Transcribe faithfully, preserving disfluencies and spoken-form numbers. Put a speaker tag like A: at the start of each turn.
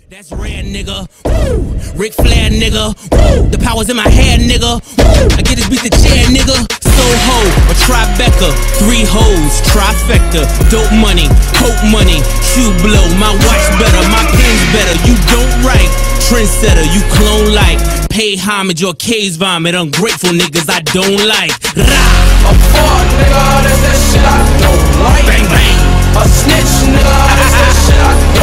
A: That's rare, nigga. Woo! Ric Flair, nigga. Woo! The power's in my head, nigga. Woo! I get this beat the chair, nigga. Soho, a Tribeca, three hoes, trifecta. Dope money, hope money, shoe blow. My watch better, my pen's better. You don't write, trendsetter, you clone like. Pay homage or case vomit. Ungrateful niggas I don't like. Rah!
B: A fuck nigga, that's that shit I don't like.
A: Bang bang.
B: A snitch nigga, that's that shit I